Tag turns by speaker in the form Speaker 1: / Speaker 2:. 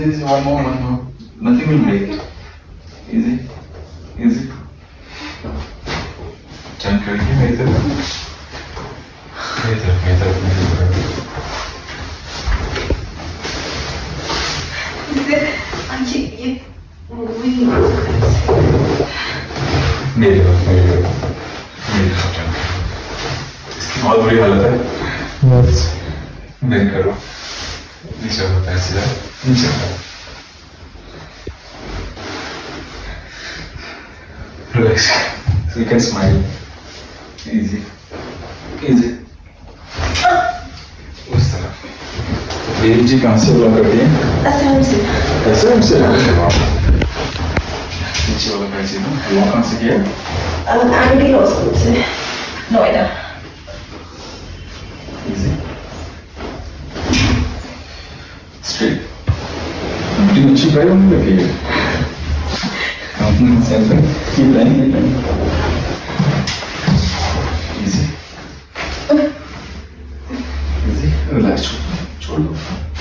Speaker 1: easy. One more. Nothing will break. Easy. Turn करके मेरी तरफ. मेरी तरफ. इसकी बहुत बुरी हालत है. Yes. बेंड करो. नीचे होता है सीधा. नीचे. Relax. So you can smile. Easy. उस तरफ. ये जी कहाँ से ब्लॉक करती है? असम से. नीचे वाला कैसे ना? ब्लॉक कहाँ से किया?
Speaker 2: एमिटी लॉ स्कूल से. Noida.
Speaker 1: Easy. Straight. Pretty much you guys only look here. Keep lying. Easy. Relax. छोड़ दो.